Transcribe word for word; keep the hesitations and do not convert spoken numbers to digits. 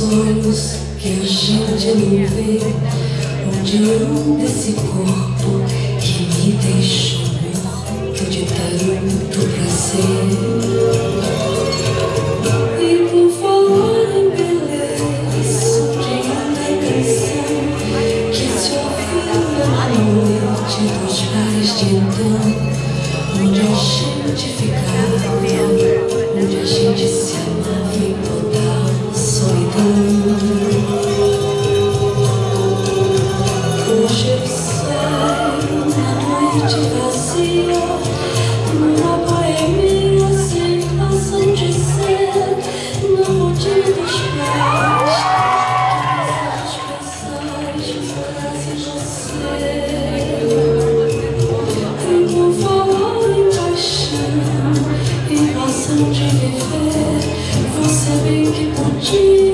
olhos que a gente não vê, onde anda esse corpo que me deixou morto de tanto prazer. E por falar em beleza, onde anda a canção que se ouviu na noite dos bares de então, onde a gente ficava, onde a gente se amava em toda solidão. Hoje eu saio na noite vazia, numa boemia sem razão de ser, no rodinho dos pés, todas as passagens trazem você. E por falar em paixão, em razão de viver, você bem que podia